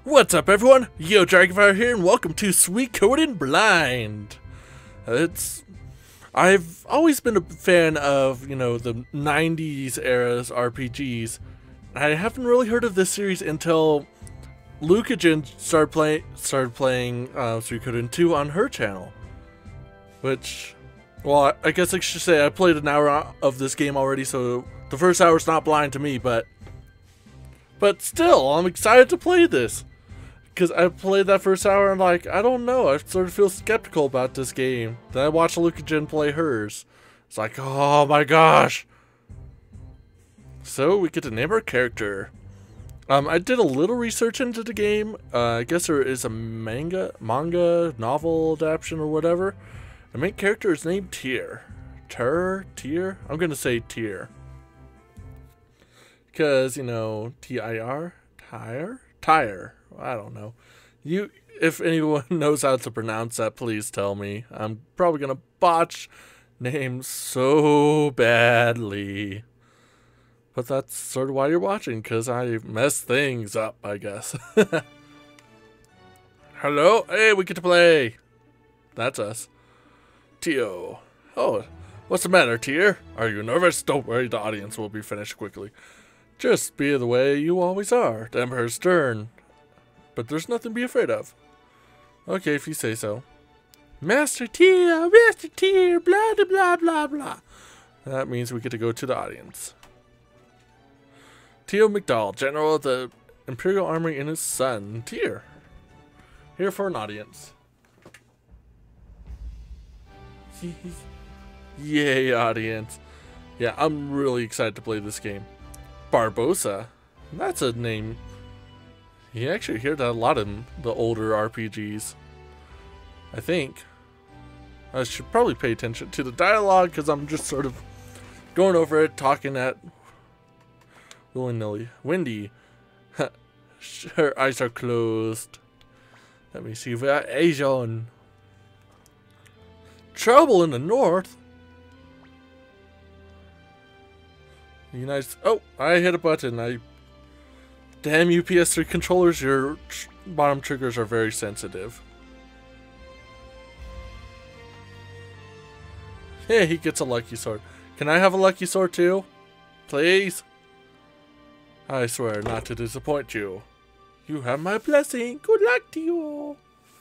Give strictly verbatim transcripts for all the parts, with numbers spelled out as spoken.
What's up, everyone? YoDragonFire here, and welcome to Suikoden Blind. It's I've always been a fan of, you know, the nineties era's R P Gs. I haven't really heard of this series until Lucahjin started playing started playing uh, Suikoden two on her channel. Which, well, I guess I should say I played an hour of this game already, so the first hour's not blind to me, but but still, I'm excited to play this. Because I played that first hour and like, I don't know, I sort of feel skeptical about this game. Then I watched Lucahjin play hers. It's like, oh my gosh. So we get to name our character. Um, I did a little research into the game. Uh, I guess there is a manga, manga, novel adaptation or whatever. The main character is named Tyr. Tyr? Tyr? I'm going to say Tyr. Because, you know, T I R? Tyr? Tyr. I don't know. You, if anyone knows how to pronounce that, please tell me. I'm probably gonna botch names so badly. But that's sort of why you're watching, because I mess things up, I guess. Hello? Hey, we get to play! That's us. Tio. Oh, what's the matter, Tyr? Are you nervous? Don't worry, the audience will be finished quickly. Just be the way you always are. The Emperor's turn. But there's nothing to be afraid of. Okay, if you say so. Master Tyr, Master Tyr, blah, blah, blah, blah, blah. That means we get to go to the audience. Tio McDowell, General of the Imperial Army, and his son, Tyr. Here for an audience. Yay, audience. Yeah, I'm really excited to play this game. Barbossa. That's a name. You actually hear that a lot in the older R P Gs. I think. I should probably pay attention to the dialogue because I'm just sort of going over it, talking at willy-nilly. Windy. Her eyes are closed. Let me see. Where Asian. Trouble in the north. The United States. Oh, I hit a button. I. Damn you, P S three controllers, your tr bottom triggers are very sensitive. Hey, he gets a lucky sword. Can I have a lucky sword too? Please? I swear not to disappoint you. You have my blessing. Good luck to you.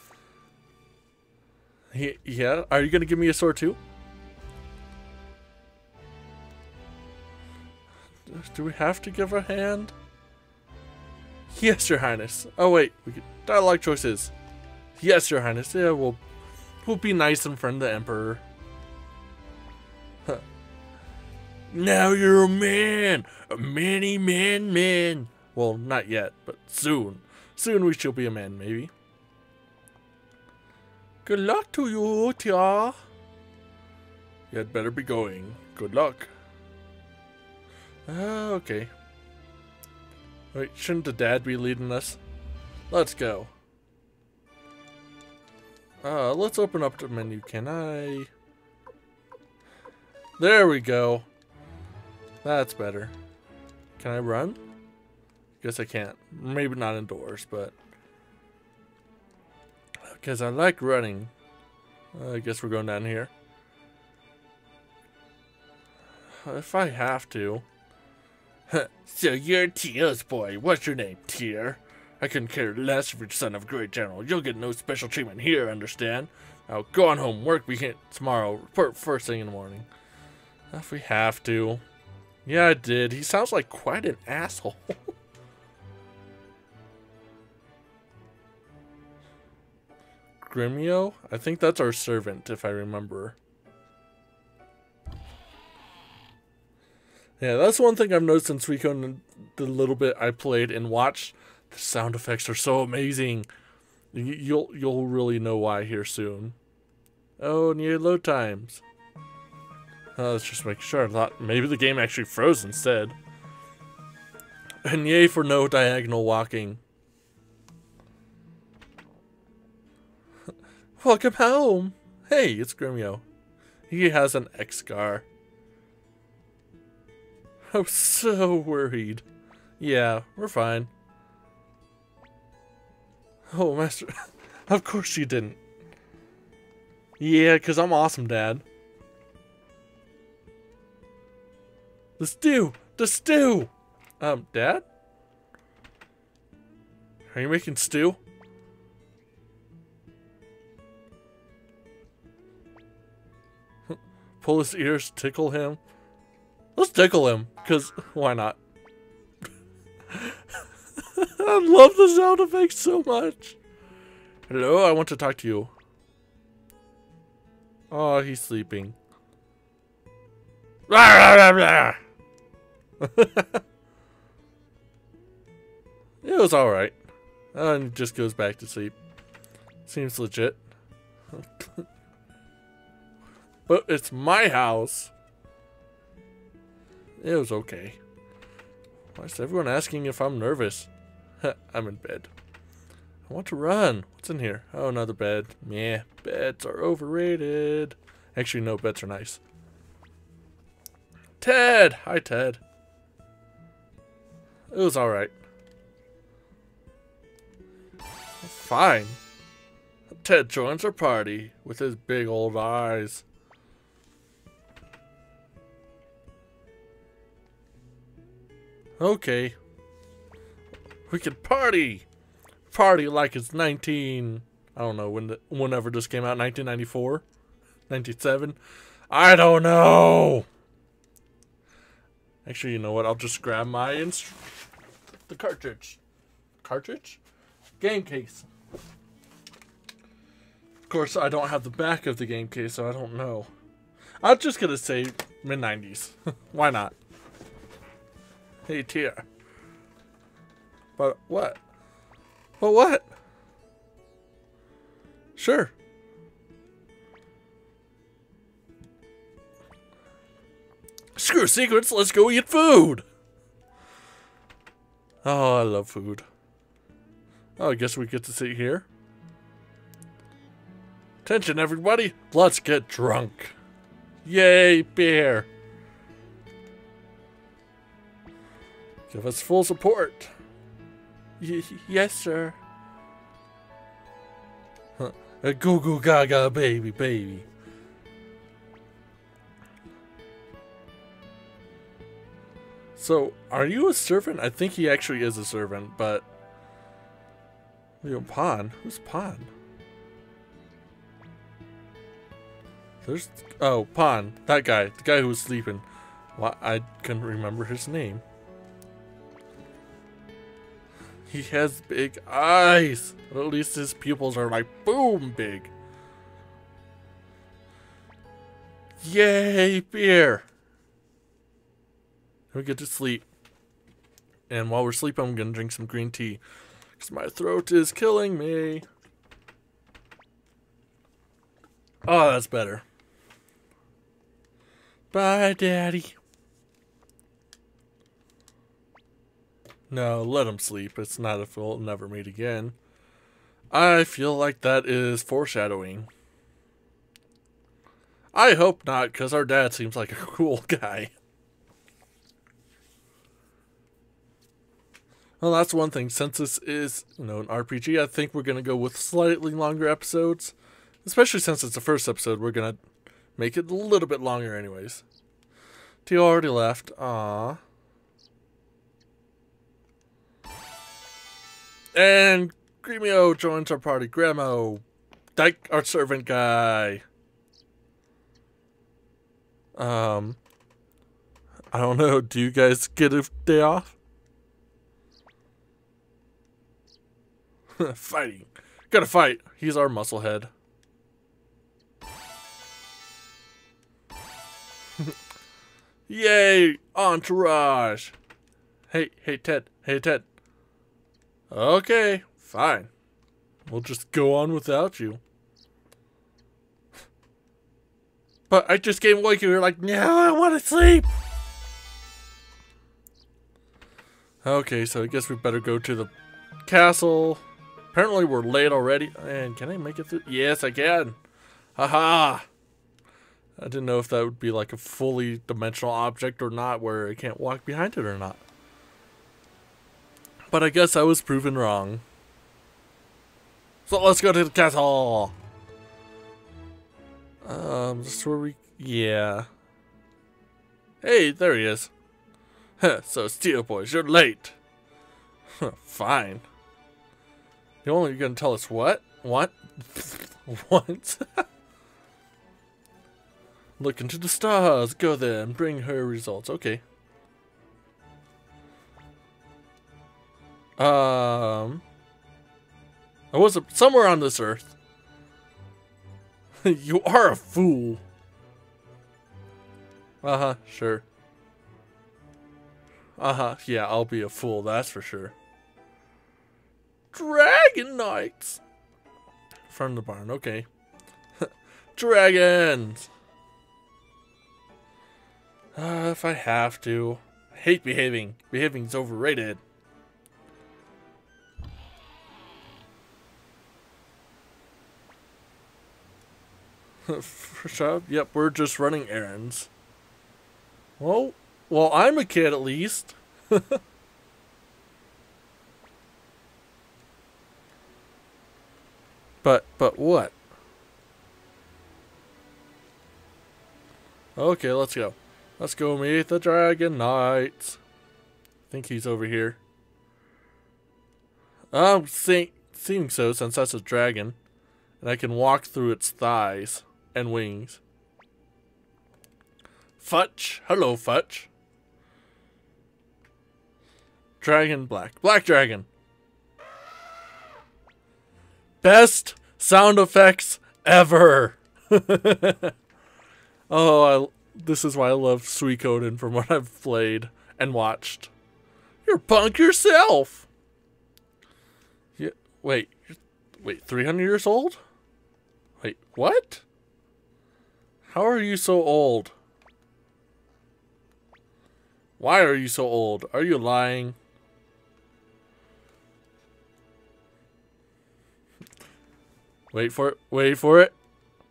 He, yeah, are you going to give me a sword too? Do we have to give a hand? Yes, Your Highness. Oh wait, we get dialogue choices. Yes, Your Highness. Yeah, we'll we'll be nice and friend the Emperor. Huh. Now you're a man, a many man man. Well, not yet, but soon. Soon we shall be a man, maybe. Good luck to you, Tyr. You had better be going. Good luck. Uh, okay. Wait, shouldn't the dad be leading us? Let's go. Uh, let's open up the menu. Can I? There we go. That's better. Can I run? Guess I can't. Maybe not indoors, but because I like running. Uh, I guess we're going down here. If I have to. So you're Tyr's boy. What's your name, Tyr? I couldn't care less if you're son of a great general. You'll get no special treatment here, understand? Now go on home. Work begin tomorrow. Report first thing in the morning. If we have to. Yeah, I did. He sounds like quite an asshole. Gremio? I think that's our servant, if I remember. Yeah, that's one thing I've noticed in Suikoden, the little bit I played and watched. The sound effects are so amazing. You'll you'll really know why here soon. Oh, and yeah, load times. Uh, let's just make sure. I thought maybe the game actually froze instead. And yay for no diagonal walking. Welcome home. Hey, it's Gremio. He has an X-Scar. I was so worried. Yeah, we're fine. Oh, Master. Of course you didn't. Yeah, because I'm awesome, Dad. The stew! The stew! Um, Dad? Are you making stew? Pull his ears, tickle him. Let's tickle him, because why not? I love the sound effects so much. Hello, I want to talk to you. Oh, he's sleeping. It was alright. And he just goes back to sleep. Seems legit. But it's my house. It was okay. Why is everyone asking if I'm nervous? I'm in bed. I want to run. What's in here? Oh, another bed. Meh, beds are overrated. Actually, no, beds are nice. Ted! Hi, Ted. It was alright. Fine. Ted joins our party with his big old eyes. Okay. We can party! Party like it's nineteen... I don't know, when the, whenever this came out, nineteen ninety-four? ninety-seven? I don't know! Actually, you know what? I'll just grab my... Inst the cartridge. Cartridge? Game case. Of course, I don't have the back of the game case, so I don't know. I'm just gonna say mid nineties. Why not? Hey, Tia. But what? But what? Sure. Screw secrets, let's go eat food! Oh, I love food. Oh, I guess we get to sit here. Attention, everybody, let's get drunk. Yay, beer. Give us full support. Y yes, sir. Huh. A goo goo gaga baby baby. So, are you a servant? I think he actually is a servant, but... Yo, Pawn? Who's Pawn? There's... Oh, Pawn. That guy. The guy who was sleeping. Well, I couldn't remember his name. He has big eyes. But at least his pupils are like boom big. Yay, beer. We get to sleep. And while we're sleeping, I'm going to drink some green tea. Because my throat is killing me. Oh, that's better. Bye, Daddy. No, let him sleep. It's not if we'll never meet again. I feel like that is foreshadowing. I hope not, because our dad seems like a cool guy. Well, that's one thing. Since this is, you know, an R P G, I think we're going to go with slightly longer episodes. Especially since it's the first episode, we're going to make it a little bit longer anyways. Tio already left. Aww. And Gremio joins our party. Grandma, Dyke, our servant guy. Um, I don't know. Do you guys get a day off? Fighting. Gotta fight. He's our muscle head. Yay! Entourage! Hey, hey, Ted. Hey, Ted. Okay, fine. We'll just go on without you. But I just came awake and you were like, no, I want to sleep! Okay, so I guess we better go to the castle. Apparently we're late already. And can I make it through? Yes, I can. Haha! I didn't know if that would be like a fully dimensional object or not, where I can't walk behind it or not. But I guess I was proven wrong. So let's go to the castle. Um, this is where we... Yeah. Hey, there he is. So, Steel Boys, you're late. Fine. You only gonna tell us what? What? What? Look into the stars. Go there and bring her results. Okay. Um... I was somewhere on this earth. You are a fool. Uh-huh, sure. Uh-huh, yeah, I'll be a fool, that's for sure. Dragon Knights! From the barn, okay. Dragons! Uh, if I have to. I hate behaving. Behaving's overrated. Shut up. Yep, we're just running errands. Well, well, I'm a kid at least. but, but what? Okay, let's go. Let's go meet the Dragon Knights. I think he's over here. Um, see, seeing so, since that's a dragon, and I can walk through its thighs and wings. Futch. Hello, Futch. Dragon Black. Black Dragon. Best sound effects ever. Oh, I, this is why I love Suikoden from what I've played and watched. You're punk yourself. Yeah, wait. Wait, three hundred years old? Wait, what? How are you so old? Why are you so old? Are you lying? Wait for it. Wait for it.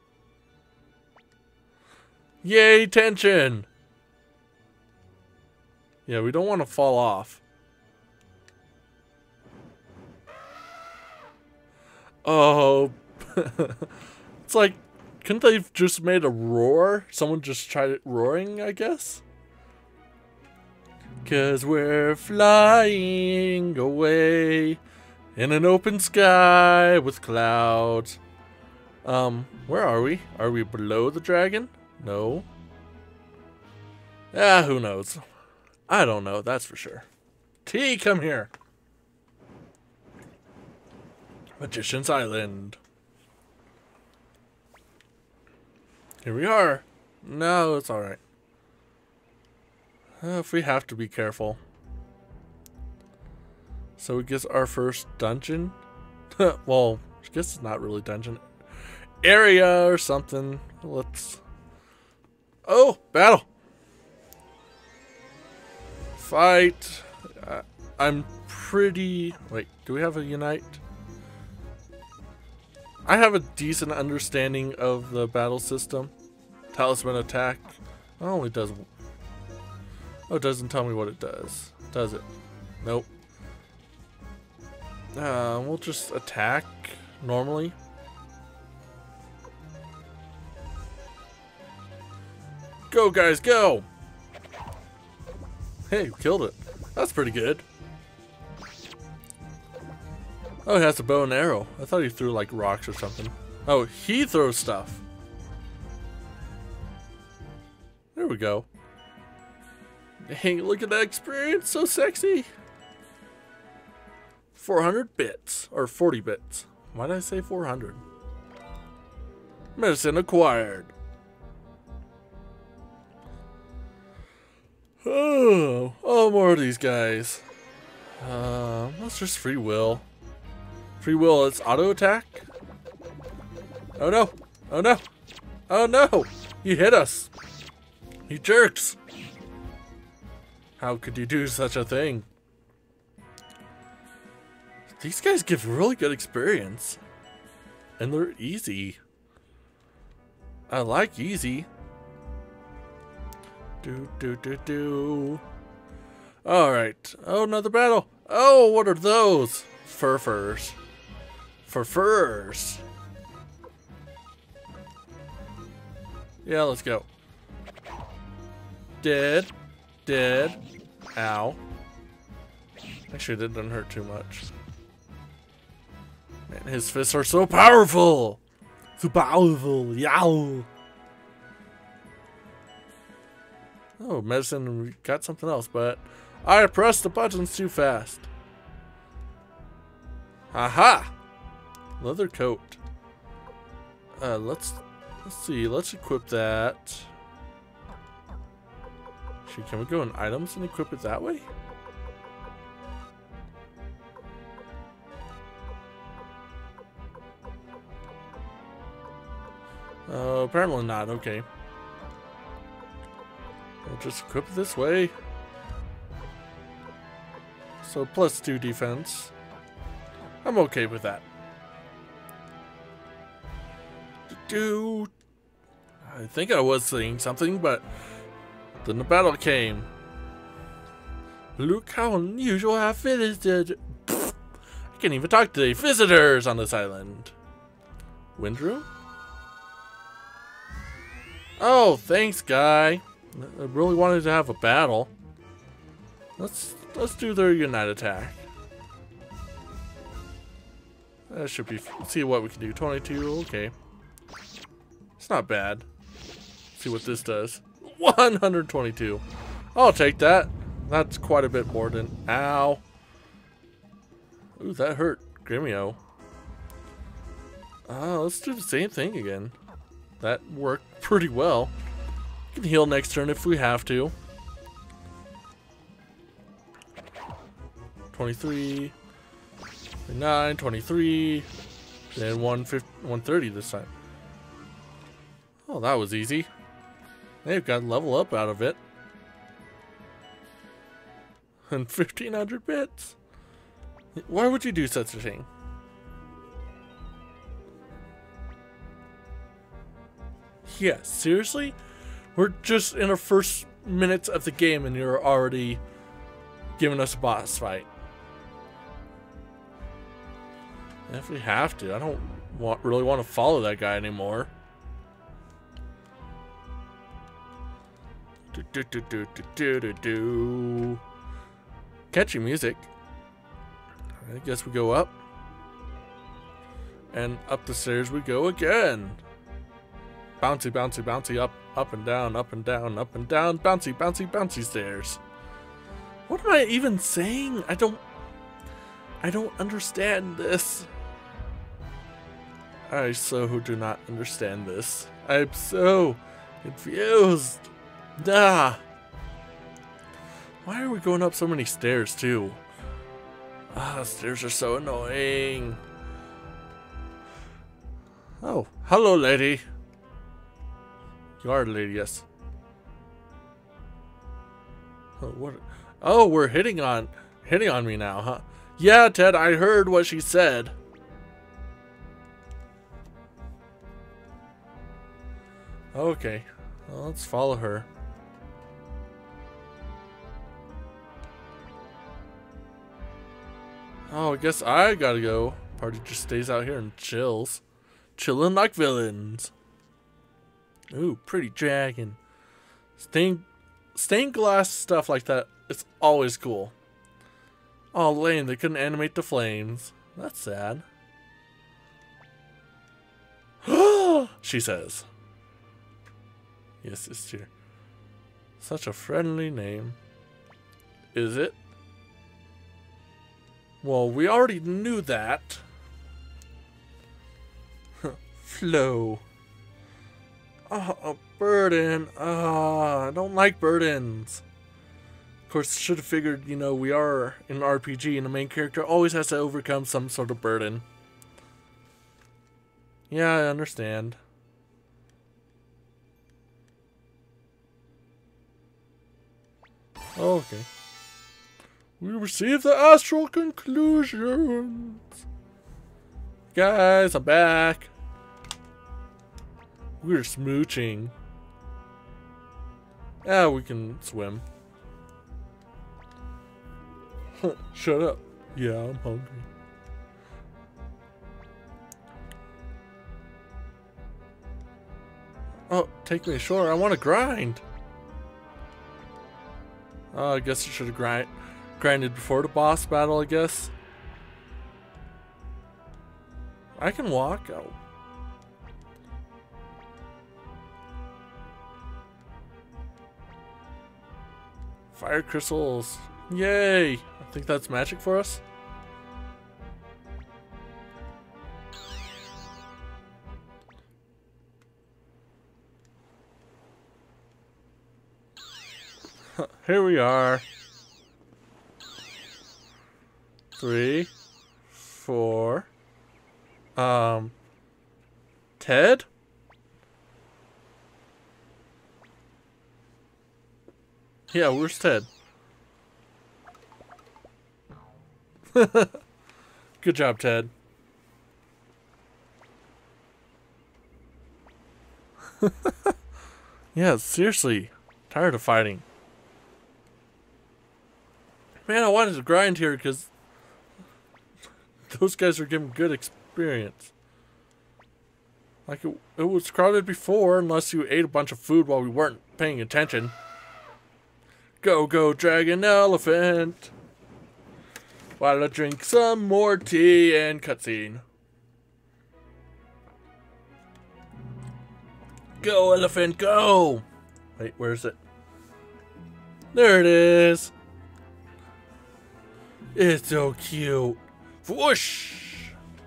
Yay, tension! Yeah, we don't want to fall off. Oh. It's like, couldn't they have just made a roar? Someone just tried it roaring, I guess? 'Cause we're flying away in an open sky with clouds. Um, where are we? Are we below the dragon? No. Ah, who knows? I don't know, that's for sure. T, come here. Magician's Island. Here we are. No, it's alright. Uh, if we have to be careful. So we guess our first dungeon? Well, I guess it's not really dungeon. Area or something. Let's... Oh, battle! Fight! Uh, I'm pretty... Wait, do we have a unite? I have a decent understanding of the battle system. Talisman attack. It only does... Oh, it doesn't tell me what it does. Does it? Nope. Uh, we'll just attack normally. Go, guys, go! Hey, killed it. That's pretty good. Oh, he has a bow and arrow. I thought he threw, like, rocks or something. Oh, he throws stuff. There we go. Dang, look at that experience. So sexy. four hundred bits. Or forty bits. Why did I say four hundred? Medicine acquired. Oh, oh, more of these guys. Uh, that's just free will. Free will, it's auto attack. Oh no! Oh no! Oh no! You hit us! You jerks! How could you do such a thing? These guys give really good experience. And they're easy. I like easy. Do, do, do, do. Alright. Oh, another battle. Oh, what are those? Furfurs. for furs. Yeah, let's go. Dead. Dead. Ow. Actually, that doesn't hurt too much. Man, his fists are so powerful! So powerful, yow! Oh, medicine, we got something else, but I pressed the buttons too fast. Aha! Leather coat. Uh, let's, let's see, let's equip that. Actually, can we go in items and equip it that way? Uh, apparently not, okay. We'll just equip it this way. So plus two defense. I'm okay with that. Do I think I was saying something, but then the battle came. Look how unusual I have visited. Pfft, I can't even talk to the visitors on this island. Windroom? Oh, thanks, guy. I really wanted to have a battle. Let's let's do their unite attack. That should be. See what we can do. twenty-two. Okay, it's not bad. See what this does. one hundred twenty-two. I'll take that. That's quite a bit more than. Ow. Ooh, that hurt. Gremio. Uh, let's do the same thing again. That worked pretty well. We can heal next turn if we have to. twenty-three, twenty-nine, twenty-three, and one thirty this time. Oh, that was easy. They've got level up out of it. And fifteen hundred bits. Why would you do such a thing? Yeah, seriously? We're just in the first minutes of the game and you're already giving us a boss fight. If we have to, I don't want, really want to follow that guy anymore. Do, do, do, do, do, do, do, do. Catchy music. I guess we go up. And up the stairs we go again. Bouncy, bouncy, bouncy, up, up and down, up and down, up and down, bouncy, bouncy, bouncy stairs. What am I even saying? I don't, I don't understand this. I so do not understand this. I'm so confused. Ah. Why are we going up so many stairs too? Ah, stairs are so annoying. Oh, hello, lady. You are a lady, yes. Oh, what? Oh, we're hitting on, hitting on me now, huh? Yeah, Ted, I heard what she said. Okay, well, let's follow her. Oh, I guess I gotta go. Party just stays out here and chills. Chilling like villains. Ooh, pretty dragon. Stained, stained glass stuff like that, it's always cool. Oh, lame, they couldn't animate the flames. That's sad. She says. Yes, it's here. Such a friendly name. Is it? Well, we already knew that. Flow. Oh, a burden. Oh, I don't like burdens. Of course, should have figured, you know, we are in an R P G and the main character always has to overcome some sort of burden. Yeah, I understand. Oh, okay. We received the astral conclusions. Guys, I'm back. We're smooching. Yeah, we can swim. Shut up. Yeah, I'm hungry. Oh, take me ashore. I want to grind. Oh, I guess I should have grind grinded before the boss battle, I guess. I can walk. Oh. Fire crystals. Yay! I think that's magic for us. Here we are. Three, four. Um, Ted? Yeah, where's Ted? Good job, Ted. Yeah, seriously. Tired of fighting. Man, I wanted to grind here because those guys are giving good experience. Like, it, it was crowded before, unless you ate a bunch of food while we weren't paying attention. Go, go, dragon elephant. While I drink some more tea and cutscene. Go, elephant, go! Wait, where is it? There it is. It's so cute. Whoosh!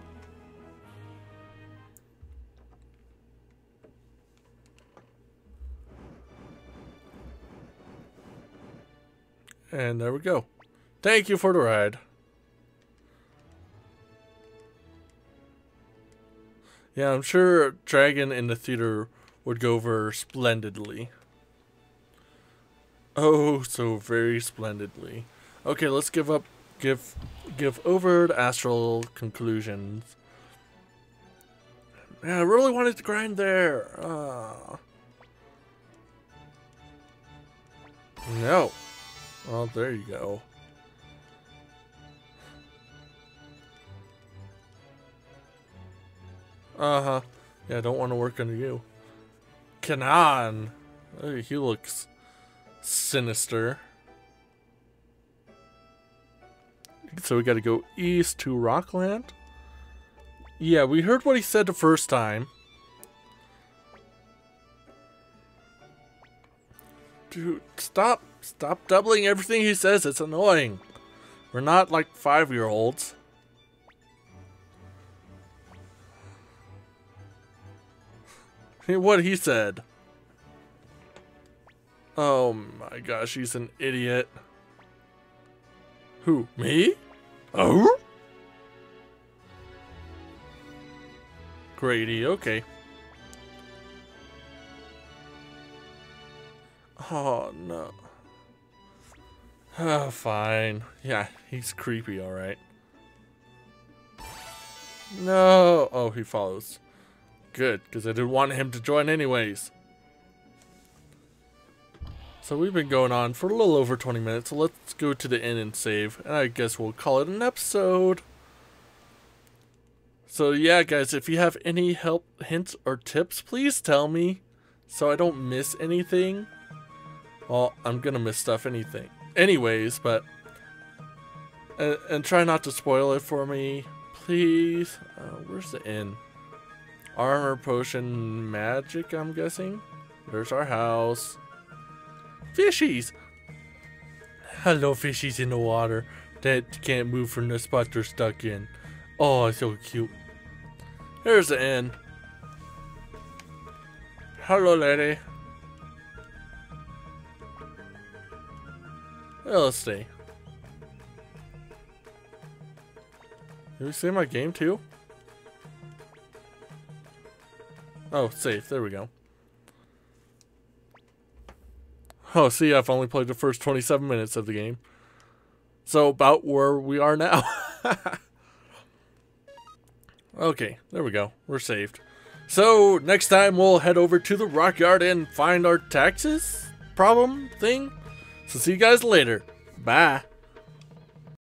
And there we go. Thank you for the ride. Yeah, I'm sure Dragon in the theater would go over splendidly. Oh, so very splendidly. Okay, let's give up, give, give over the astral conclusions. Man, I really wanted to grind there. Uh. No. Well, there you go. Uh-huh. Yeah, I don't want to work under you. Kanan. Oh, he looks sinister. So we got to go east to Rockland. Yeah, we heard what he said the first time. Dude, stop. Stop doubling everything he says. It's annoying. We're not like five-year-olds. What he said. Oh my gosh, he's an idiot. Who? Me? Oh? Grady, okay. Oh no. Oh, fine. Yeah, he's creepy, alright. No. Oh, he follows. Good, because I didn't want him to join anyways. So we've been going on for a little over twenty minutes, so let's go to the inn and save. And I guess we'll call it an episode. So yeah, guys, if you have any help, hints, or tips, please tell me so I don't miss anything. Well, I'm gonna miss stuff anything. Anyways, but... And, and try not to spoil it for me, please. Uh, where's the inn? Armor, potion, magic, I'm guessing. There's our house. Fishies! Hello, fishies in the water that can't move from the spot they're stuck in. Oh, it's so cute. There's the inn. Hello, lady. Well, let's stay. Did we save my game too? Oh, save. There we go. Oh, see, I've only played the first twenty-seven minutes of the game. So, about where we are now. Okay, there we go. We're saved. So, next time we'll head over to the rock yard and find our taxes problem thing. So, see you guys later. Bye.